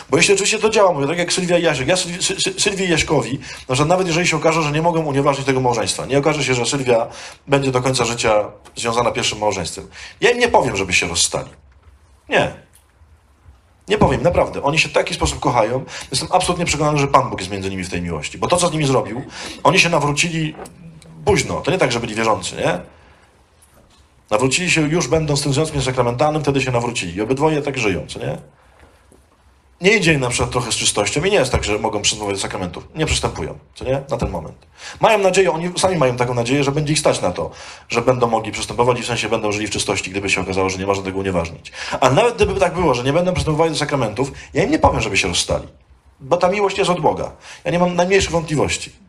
Bo jeśli oczywiście to działa, mówię, tak jak Sylwia i Jasiek, ja Sylwii i Jaśkowi, no, że nawet jeżeli się okaże, że nie mogą unieważnić tego małżeństwa, nie okaże się, że Sylwia będzie do końca życia związana pierwszym małżeństwem, ja im nie powiem, żeby się rozstali. Nie. Nie powiem, naprawdę. Oni się w taki sposób kochają. Jestem absolutnie przekonany, że Pan Bóg jest między nimi w tej miłości. Bo to, co z nimi zrobił, oni się nawrócili późno. To nie tak, że byli wierzący, nie? Nawrócili się już będąc w tym związkiem sakramentalnym, wtedy się nawrócili. I obydwoje tak żyją, co nie? Nie idzie im na przykład trochę z czystością i nie jest tak, że mogą przystępować do sakramentów. Nie przystępują, co nie? Na ten moment. Mają nadzieję, oni sami mają taką nadzieję, że będzie ich stać na to, że będą mogli przystępować i w sensie będą żyli w czystości, gdyby się okazało, że nie można tego unieważnić. A nawet gdyby tak było, że nie będą przystępowali do sakramentów, ja im nie powiem, żeby się rozstali. Bo ta miłość jest od Boga. Ja nie mam najmniejszych wątpliwości.